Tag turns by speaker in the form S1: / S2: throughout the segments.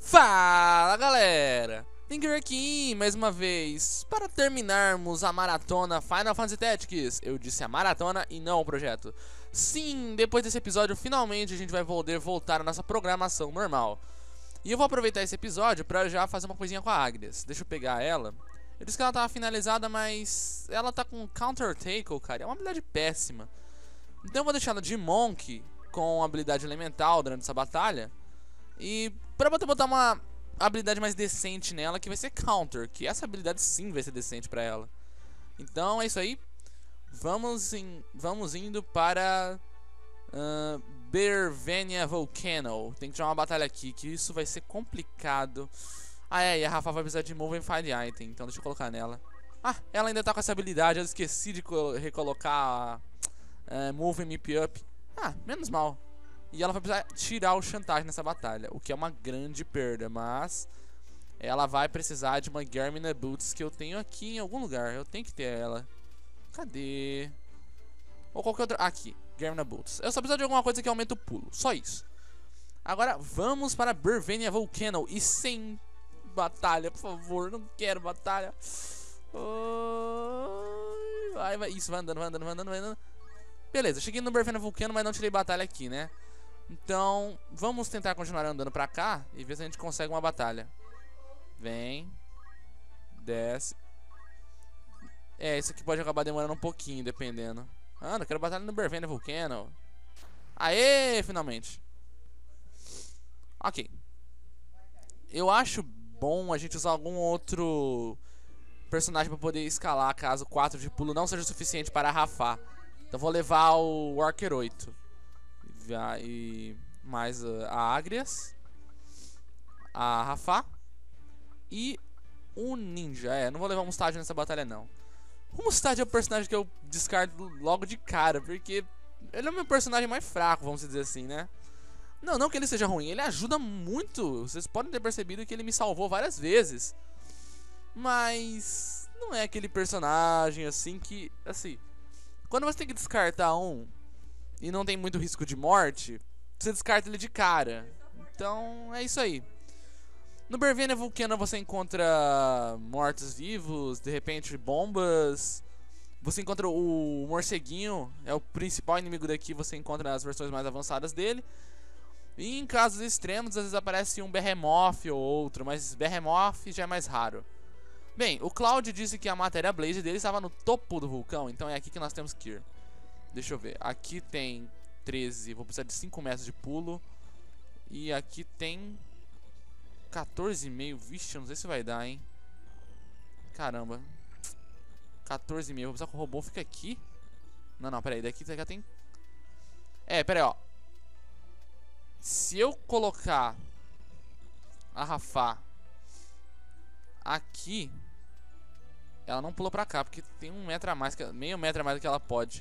S1: Fala galera, Tinker aqui mais uma vez para terminarmos a maratona Final Fantasy Tactics. Eu disse a maratona e não o projeto. Sim, depois desse episódio finalmente a gente vai poder voltar à nossa programação normal. E eu vou aproveitar esse episódio para já fazer uma coisinha com a Agnes. Deixa eu pegar ela. Eu disse que ela tava finalizada, mas ela tá com Counter Tackle, cara, é uma habilidade péssima. Então eu vou deixar ela de Monk com habilidade elemental durante essa batalha. E pra botar uma habilidade mais decente nela, que vai ser Counter, que essa habilidade sim vai ser decente pra ela. Então é isso aí. Vamos indo para Bervenia Volcano. Tem que tirar uma batalha aqui, que isso vai ser complicado. Ah é, e a Rafa vai precisar de Move and Find Item, então deixa eu colocar nela. Ah, ela ainda tá com essa habilidade, eu esqueci de recolocar Move and Meep Up. Ah, menos mal. E ela vai precisar tirar o Chantagem nessa batalha, o que é uma grande perda, mas ela vai precisar de uma Garmina Boots que eu tenho aqui em algum lugar. Eu tenho que ter ela. Cadê? Ou qualquer outra. Aqui, Garmina Boots. Eu só preciso de alguma coisa que aumente o pulo, só isso. Agora vamos para Bervenia Volcano. E sem batalha, por favor, não quero batalha. Vai. Isso, vai andando. Beleza, cheguei no Bervenia Volcano, mas não tirei batalha aqui, né? Então, vamos tentar continuar andando pra cá e ver se a gente consegue uma batalha. Vem. Desce. Isso aqui pode acabar demorando um pouquinho, dependendo. Ah, não quero batalha no Bervenia Volcano. Aê, finalmente. Ok. Eu acho bom a gente usar algum outro personagem pra poder escalar, caso 4 de pulo não seja o suficiente para rafar. Então vou levar o Worker 8. E mais a Agrias, a Rafa e o Ninja. Não vou levar o Mustad nessa batalha não. O Mustad é o personagem que eu descarto logo de cara, porque ele é o meu personagem mais fraco, vamos dizer assim, né? Não que ele seja ruim, ele ajuda muito. Vocês podem ter percebido que ele me salvou várias vezes. Mas não é aquele personagem assim que, assim, quando você tem que descartar um e não tem muito risco de morte, você descarta ele de cara. Então é isso aí. No Bervenia Volcano você encontra mortos-vivos, de repente bombas. Você encontra o morceguinho, é o principal inimigo daqui. Você encontra as versões mais avançadas dele. E em casos extremos às vezes aparece um Behemoth ou outro, mas Behemoth já é mais raro. Bem, o Cloud disse que a matéria Blaze dele estava no topo do vulcão, então é aqui que nós temos que ir. Deixa eu ver, aqui tem 13, vou precisar de 5 metros de pulo. E aqui tem 14,5, vixe, eu não sei se vai dar, hein. Caramba. 14,5, vou precisar que o robô fique aqui. Não, peraí, daqui já tem. Peraí, ó. Se eu colocar a Rafa aqui, ela não pulou pra cá, porque tem 1 metro a mais, meio metro a mais do que ela pode.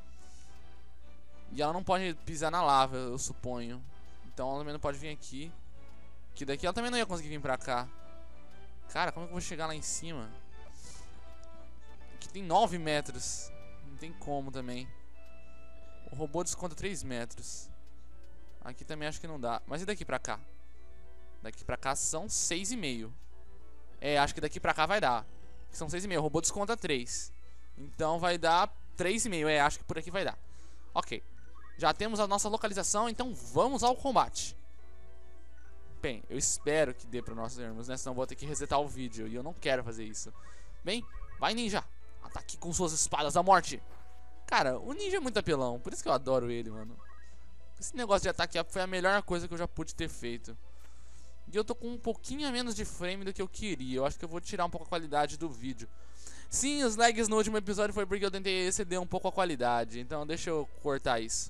S1: E ela não pode pisar na lava, eu suponho. Então ela também não pode vir aqui. Que daqui ela também não ia conseguir vir pra cá. Cara, como é que eu vou chegar lá em cima? Aqui tem 9 metros. Não tem como também. O robô desconta 3 metros. Aqui também acho que não dá. Mas e daqui pra cá? Daqui pra cá são 6,5. Acho que daqui pra cá vai dar. São 6,5, o robô desconta 3. Então vai dar 3,5, acho que por aqui vai dar. Ok. Já temos a nossa localização, então vamos ao combate. Bem, eu espero que dê para nós vermos, né? Senão vou ter que resetar o vídeo e eu não quero fazer isso. Bem, vai ninja. Ataque com suas espadas da morte. Cara, o ninja é muito apelão, por isso que eu adoro ele, mano. Esse negócio de ataque up foi a melhor coisa que eu já pude ter feito. E eu tô com um pouquinho a menos de frame do que eu queria. Eu acho que eu vou tirar um pouco a qualidade do vídeo. Sim, os lags no último episódio foi porque eu tentei exceder um pouco a qualidade. Então deixa eu cortar isso.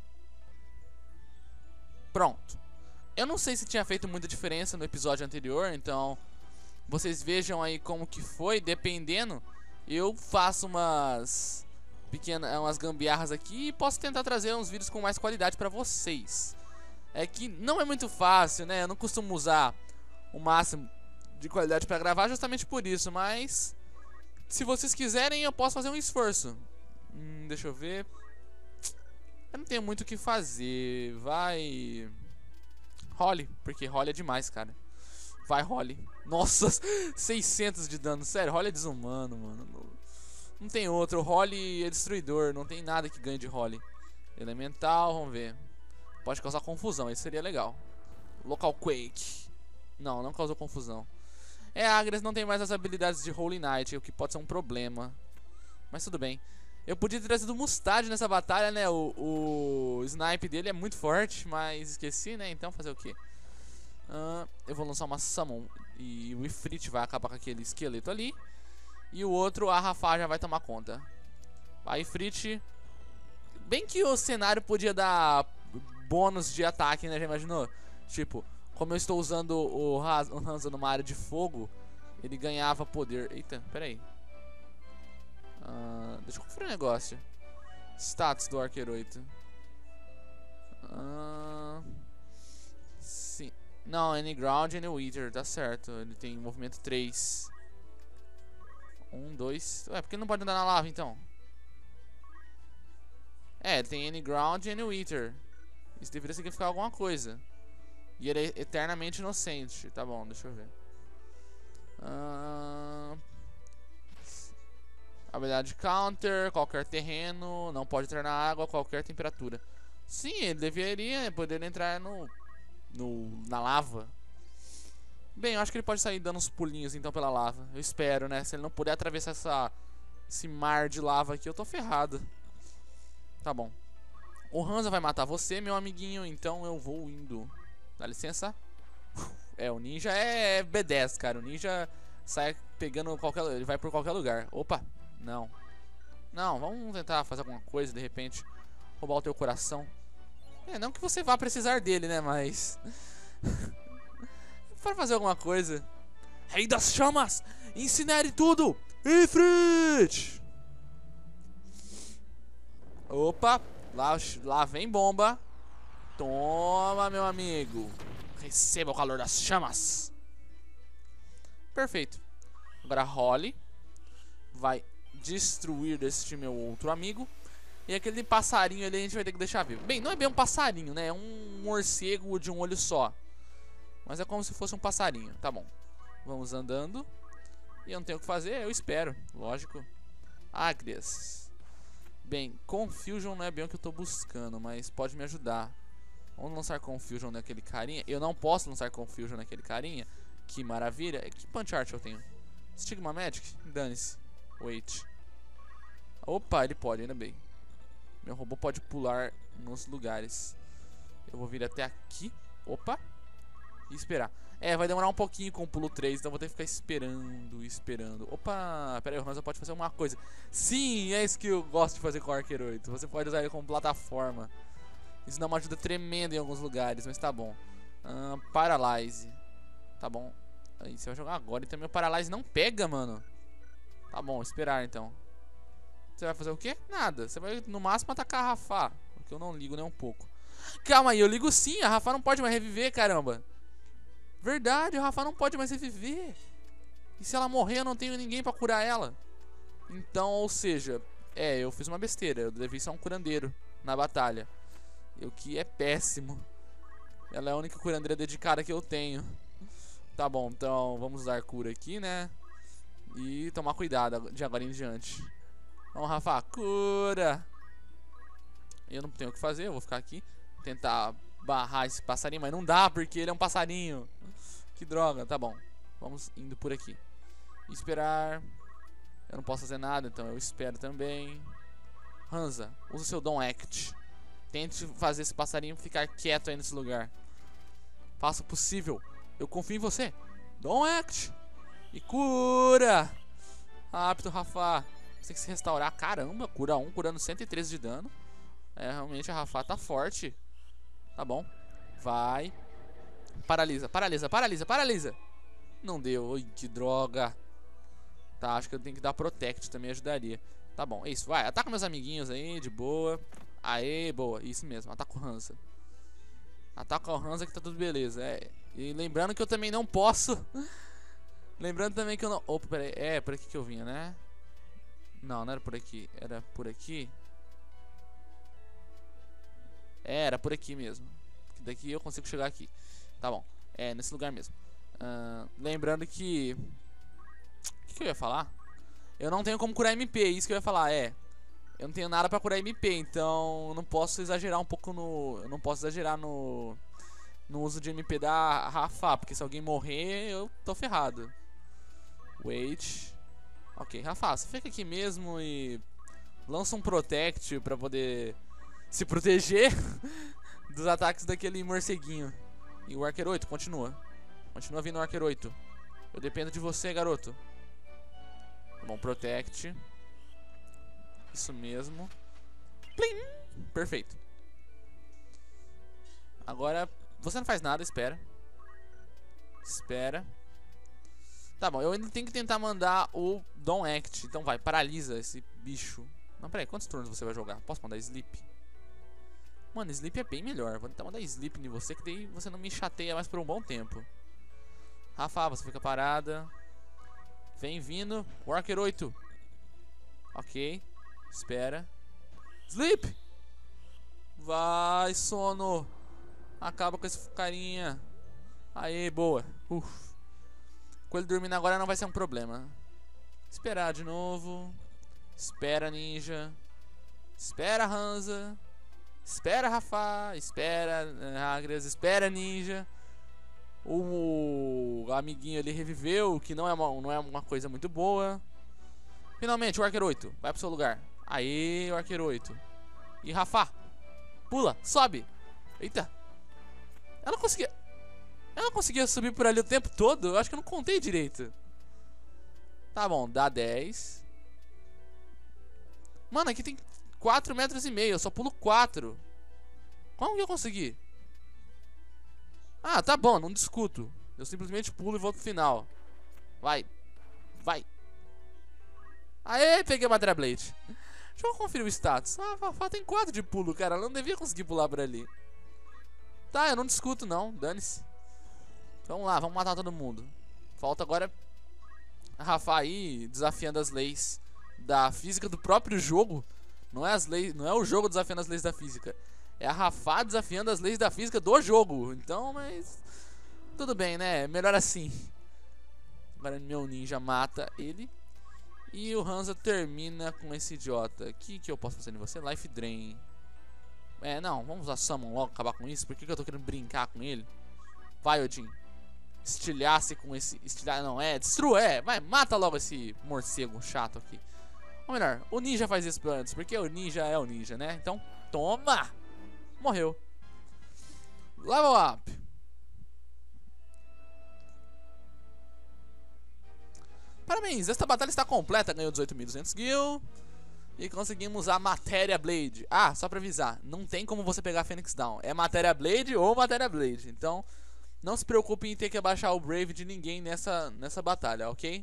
S1: Pronto. Eu não sei se tinha feito muita diferença no episódio anterior, então vocês vejam aí como que foi. Dependendo, eu faço umas gambiarras aqui e posso tentar trazer uns vídeos com mais qualidade pra vocês. É que não é muito fácil, né? Eu não costumo usar o máximo de qualidade pra gravar justamente por isso, mas se vocês quiserem eu posso fazer um esforço. Deixa eu ver. Eu não tenho muito o que fazer. Vai... Holly, porque Holly é demais, cara. Vai, Holly. Nossa, 600 de dano. Sério, Holly é desumano, mano. Não tem outro. O Holly é destruidor. Não tem nada que ganhe de Holly. Elemental, vamos ver. Pode causar confusão, isso seria legal. Local Quake. Não, não causou confusão. A Agres não tem mais as habilidades de Holy Knight, o que pode ser um problema. Mas tudo bem. Eu podia ter trazido o Mustad nessa batalha, né? O snipe dele é muito forte, mas esqueci, né? Então fazer o quê? Eu vou lançar uma Summon e o Ifrit vai acabar com aquele esqueleto ali. E o outro, a Rafa já vai tomar conta. Vai, Ifrit. Bem que o cenário podia dar bônus de ataque, né? Já imaginou? Tipo, como eu estou usando o Hanzo numa área de fogo, ele ganhava poder. Eita, peraí. Deixa eu conferir um negócio. Status do Arqueiro 8. Sim. Não, Any Ground e Any Wither, tá certo. Ele tem movimento 3. 1, 2. Ué, por que ele não pode andar na lava então? Ele tem Any Ground e Any Wither. Isso deveria significar alguma coisa. E ele é eternamente inocente. Tá bom, deixa eu ver. Habilidade Counter, qualquer terreno. Não pode entrar na água, qualquer temperatura. Sim, ele deveria poder entrar na lava. Bem, eu acho que ele pode sair dando uns pulinhos então pela lava. Eu espero, né? Se ele não puder atravessar esse mar de lava aqui, eu tô ferrado. Tá bom. O Hanzo vai matar você, meu amiguinho. Então eu vou indo. Dá licença. O ninja é B10, cara. O ninja sai pegando qualquer... Ele vai por qualquer lugar. Opa, não. Não, vamos tentar fazer alguma coisa, de repente. Roubar o teu coração. Não que você vá precisar dele, né? Mas... para fazer alguma coisa. Rei das chamas! Incinere tudo! Ifrit! Opa! Lá vem bomba. Toma, meu amigo. Receba o calor das chamas. Perfeito. Agora Holly vai destruir este meu outro amigo. E aquele passarinho ali a gente vai ter que deixar vivo. Bem, não é bem um passarinho, né? É um morcego de um olho só. Mas é como se fosse um passarinho. Tá bom. Vamos andando. E eu não tenho o que fazer, eu espero. Lógico. Agrias. Bem, Confusion não é bem o que eu tô buscando, mas pode me ajudar. Vamos lançar Confusion naquele carinha. Eu não posso lançar Confusion naquele carinha. Que maravilha. Que Punch Art eu tenho? Stigma Magic? Dane-se. Wait. Opa, ele pode, ainda bem. Meu robô pode pular nos lugares. Eu vou vir até aqui. Opa. E esperar. Vai demorar um pouquinho com o pulo 3, então vou ter que ficar esperando. Opa, pera aí, o Hanzo pode fazer uma coisa. Sim, é isso que eu gosto de fazer com o Arqueiro 8. Você pode usar ele como plataforma. Isso dá uma ajuda tremenda em alguns lugares, mas tá bom. Paralyze. Tá bom. Aí você vai jogar agora, então meu Paralyze não pega, mano. Tá bom, esperar então. Você vai fazer o quê? Nada. Você vai no máximo atacar a Rafa, porque eu não ligo nem um pouco. Calma aí, eu ligo sim. A Rafa não pode mais reviver, caramba. Verdade, a Rafa não pode mais reviver. E se ela morrer, eu não tenho ninguém pra curar ela. Então, ou seja, eu fiz uma besteira. Eu devia ser um curandeiro na batalha. O que é péssimo. Ela é a única curandeira dedicada que eu tenho. Tá bom, então vamos usar cura aqui, né? E tomar cuidado de agora em diante. Vamos, Rafa, cura. Eu não tenho o que fazer, eu vou ficar aqui. Tentar barrar esse passarinho, mas não dá porque ele é um passarinho. Que droga, tá bom. Vamos indo por aqui. Esperar. Eu não posso fazer nada, então eu espero também. Hanzo, usa o seu Don't Act. Tente fazer esse passarinho ficar quieto aí nesse lugar. Faça o possível. Eu confio em você. Don't Act. E cura. Rápido, Rafa. Você tem que se restaurar. Caramba, cura 1, curando 113 de dano. Realmente a Rafa tá forte. Tá bom. Vai. Paralisa, paralisa, paralisa, paralisa. Não deu. Ui, que droga. Tá, acho que eu tenho que dar Protect também, ajudaria. Tá bom, é isso, vai. Ataca meus amiguinhos aí, de boa. Aê, boa, isso mesmo, ataca o Hanzo. Ataca o Hanzo que tá tudo beleza. E lembrando que eu também não posso. Lembrando também que eu não... Opa, peraí, é por aqui que eu vinha, né? Não, não era por aqui, era por aqui. Era por aqui mesmo. Daqui eu consigo chegar aqui. Tá bom, nesse lugar mesmo. Lembrando que... O que eu ia falar? Eu não tenho como curar MP, é isso que eu ia falar, eu não tenho nada pra curar MP, então eu não posso exagerar um pouco no... Eu não posso exagerar no uso de MP da Rafa, porque se alguém morrer, eu tô ferrado. Wait. Ok, Rafa, você fica aqui mesmo e lança um Protect pra poder se proteger dos ataques daquele morceguinho. E o Arqueiro 8, continua. Continua vindo o Arqueiro 8. Eu dependo de você, garoto. Bom, Protect. Isso mesmo. Plim! Perfeito. Agora, você não faz nada, espera. Espera. Tá bom, eu ainda tenho que tentar mandar o Don't Act. Então vai, paralisa esse bicho. Não, peraí, quantos turnos você vai jogar? Posso mandar Sleep? Mano, Sleep é bem melhor. Vou tentar mandar Sleep em você, que daí você não me chateia mais por um bom tempo. Rafa, você fica parada. Vem vindo. Worker 8. Ok. Espera. Sleep! Vai, sono. Acaba com esse carinha. Aê, boa. Com ele dormindo agora não vai ser um problema. Esperar de novo. Espera, ninja. Espera, Hansa. Espera, Rafa. Espera, Agres. Espera, ninja. O amiguinho ali reviveu, que não é uma coisa muito boa. Finalmente, o Arqueiro 8. Vai pro seu lugar. Aê, o Arqueiro 8. E Rafa. Pula, sobe. Eita. Eu não conseguia subir por ali o tempo todo. Eu acho que eu não contei direito. Tá bom, dá 10. Mano, aqui tem 4,5 metros. Eu só pulo 4. Como que eu consegui? Ah, tá bom, não discuto. Eu simplesmente pulo e vou pro final. Vai. Vai. Aê, peguei a Matéria Blade. Deixa eu conferir o status. Ah, Fafá tem 4 de pulo, cara. Ela não devia conseguir pular por ali. Tá, eu não discuto não, dane-se. Vamos lá, vamos matar todo mundo. Falta agora a Rafa aí desafiando as leis da física do próprio jogo. Não é as leis, não é o jogo desafiando as leis da física. É a Rafa desafiando as leis da física do jogo. Então, mas tudo bem, né? Melhor assim. Agora meu ninja mata ele. E o Hansa termina com esse idiota. O que eu posso fazer em você? Life Drain. Não, vamos usar Summon logo, acabar com isso. Por que eu tô querendo brincar com ele? Vai, Odin. Estilhasse com esse... Não, destrua, vai, mata logo esse morcego chato aqui. Ou melhor, o ninja faz isso antes, porque o ninja é o ninja, né? Então, toma! Morreu. Level up. Parabéns, esta batalha está completa. Ganhou 18.200 gil. E conseguimos a Matéria Blade. Ah, só pra avisar, não tem como você pegar a Phoenix Down. É Matéria Blade ou Matéria Blade. Então, não se preocupe em ter que abaixar o Brave de ninguém nessa batalha, ok?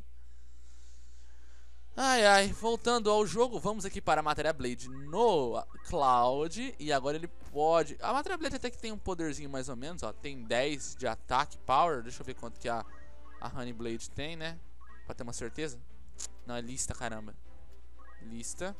S1: Ai, voltando ao jogo, vamos aqui para a Matéria Blade no Cloud. E agora ele pode... A Matéria Blade até que tem um poderzinho mais ou menos, ó. Tem 10 de ataque, power. Deixa eu ver quanto que a Honey Blade tem, né? Pra ter uma certeza. Não, é lista, caramba. Lista.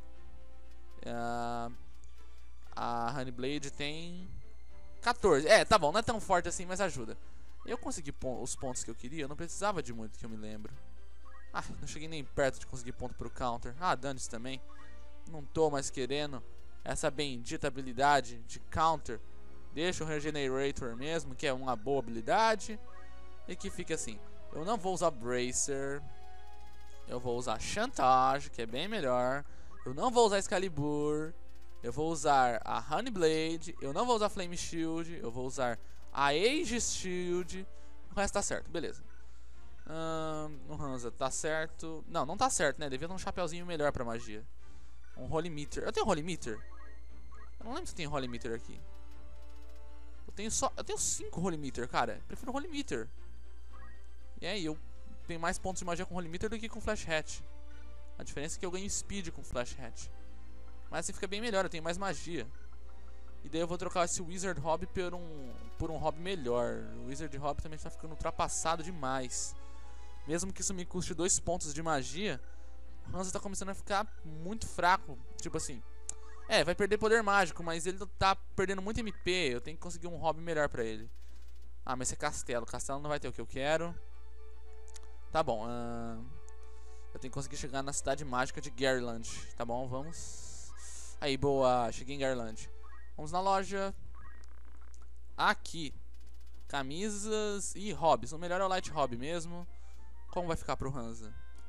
S1: A Honey Blade tem 14. Tá bom, não é tão forte assim, mas ajuda. Eu consegui os pontos que eu queria. Eu não precisava de muito, que eu me lembro. Não cheguei nem perto de conseguir ponto pro counter. Dane-se também. Não tô mais querendo essa bendita habilidade de counter. Deixa o Regenerator mesmo, que é uma boa habilidade. E que fica assim. Eu não vou usar Bracer. Eu vou usar Chantage, que é bem melhor. Eu não vou usar Excalibur. Eu vou usar a Honey Blade. Eu não vou usar Flame Shield. Eu vou usar a Age Shield. O resto tá certo, beleza. O Hansa tá certo. Não, não tá certo, né? Devia ter um chapeuzinho melhor pra magia. Um Holy Meter. Eu tenho Holy Meter? Eu não lembro se tem Holy Meter aqui. Eu tenho 5 Holy Meter, cara. Prefiro Holy Meter. E aí, eu tenho mais pontos de magia com Holy Meter do que com Flash Hatch. A diferença é que eu ganho speed com Flash Hatch. Mas assim fica bem melhor, eu tenho mais magia. E daí eu vou trocar esse Wizard Hobby por um hobby melhor. O Wizard Hobby também está ficando ultrapassado demais. Mesmo que isso me custe 2 pontos de magia, o Hansa tá começando a ficar muito fraco. Tipo assim, vai perder poder mágico, mas ele tá perdendo muito MP. Eu tenho que conseguir um hobby melhor pra ele. Ah, mas esse é castelo. Castelo não vai ter o que eu quero. Tá bom. Eu tenho que conseguir chegar na cidade mágica de Garland. Tá bom, vamos. Aí, boa. Cheguei em Garland. Vamos na loja. Aqui. Camisas e hobbies. O melhor é o Light Hobby mesmo. Como vai ficar pro Hansa?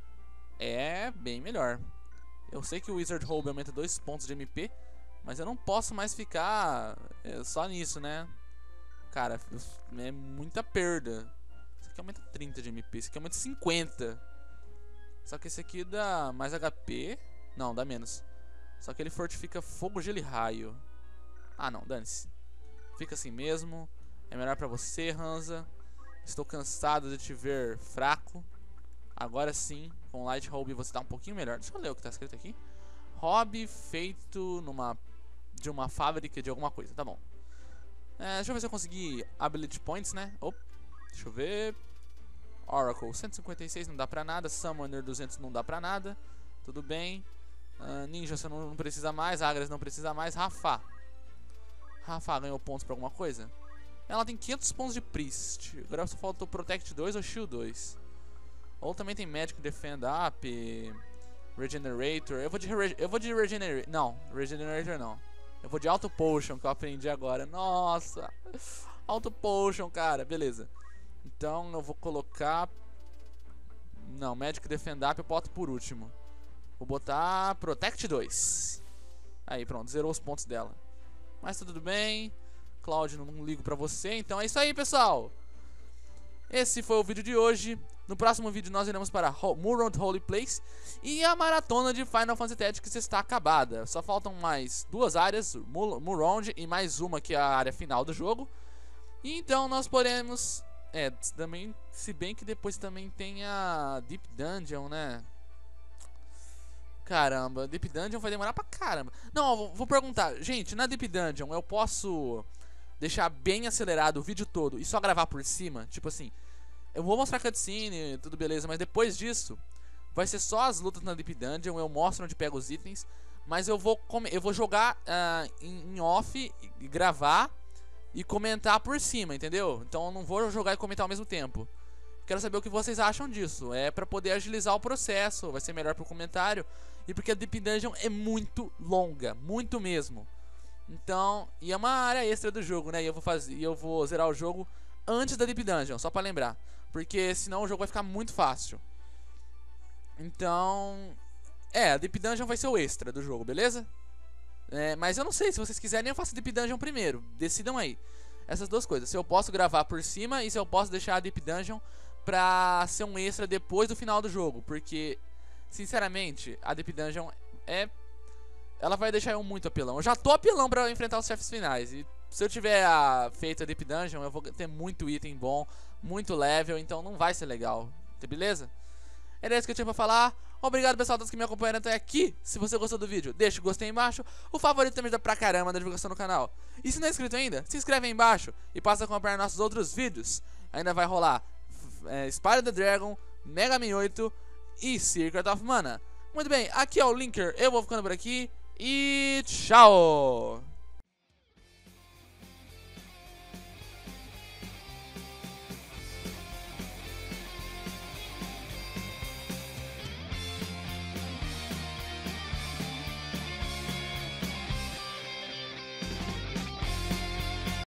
S1: É bem melhor. Eu sei que o Wizard Hobby aumenta 2 pontos de MP, mas eu não posso mais ficar só nisso, né? Cara, é muita perda. Esse aqui aumenta 30 de MP, esse aqui aumenta 50. Só que esse aqui dá mais HP. Não, dá menos. Só que ele fortifica fogo, gelo e raio. Ah não, dane-se. Fica assim mesmo. É melhor pra você, Hansa. Estou cansado de te ver fraco. Agora sim, com Light Hobby você tá um pouquinho melhor. Deixa eu ler o que tá escrito aqui. Hobby feito de uma fábrica de alguma coisa, tá bom. Deixa eu ver se eu consegui Ability Points, né? Deixa eu ver. Oracle 156 não dá pra nada. Summoner 200 não dá pra nada. Tudo bem. Ninja você não precisa mais. Agras não precisa mais. Rafa ganhou pontos pra alguma coisa? Ela tem 500 pontos de Priest. Agora só faltou Protect 2 ou Shield 2. Ou também tem Magic Defend Up, Regenerator. Eu vou de Regenerator. Não, Regenerator não. Eu vou de Auto Potion, que eu aprendi agora. Nossa, Auto Potion, cara. Beleza. Então eu vou colocar... Não, Magic Defend Up eu boto por último. Vou botar Protect 2. Aí, pronto, zerou os pontos dela. Mas tudo bem. Cloud, não ligo pra você. Então é isso aí, pessoal. Esse foi o vídeo de hoje. No próximo vídeo nós iremos para Murond Holy Place. E a maratona de Final Fantasy Tactics está acabada. Só faltam mais 2 áreas, Murond e mais uma que é a área final do jogo. E então nós podemos... também, se bem que depois também tem a Deep Dungeon, né? Caramba, Deep Dungeon vai demorar pra caramba. Não, vou perguntar. Gente, na Deep Dungeon eu posso deixar bem acelerado o vídeo todo e só gravar por cima? Tipo assim, eu vou mostrar cutscene, tudo beleza, mas depois disso vai ser só as lutas na Deep Dungeon. Eu mostro onde pego os itens, mas eu vou jogar em off, e gravar e comentar por cima, entendeu? Então eu não vou jogar e comentar ao mesmo tempo. Quero saber o que vocês acham disso. É pra poder agilizar o processo, vai ser melhor pro comentário. E porque a Deep Dungeon é muito longa, muito mesmo. Então, e é uma área extra do jogo, né? E eu vou zerar o jogo antes da Deep Dungeon, só pra lembrar. Porque senão o jogo vai ficar muito fácil. Então, a Deep Dungeon vai ser o extra do jogo, beleza? Mas eu não sei, se vocês quiserem eu faço a Deep Dungeon primeiro. Decidam aí. Essas duas coisas, se eu posso gravar por cima e se eu posso deixar a Deep Dungeon pra ser um extra depois do final do jogo. Porque, sinceramente, a Deep Dungeon ela vai deixar eu muito apelão. Eu já tô apelão pra enfrentar os chefes finais. E se eu tiver feito a Deep Dungeon, eu vou ter muito item bom, muito level, então não vai ser legal. Beleza? Era isso que eu tinha pra falar. Obrigado, pessoal, todos que me acompanharam até aqui. Se você gostou do vídeo, deixa o gostei aí embaixo. O favorito também dá pra caramba na divulgação do canal. E se não é inscrito ainda, se inscreve aí embaixo e passa a acompanhar nossos outros vídeos. Ainda vai rolar Spyro the Dragon, Mega Man 8 e Secret of Mana. Muito bem, aqui é o Linker, eu vou ficando por aqui e tchau!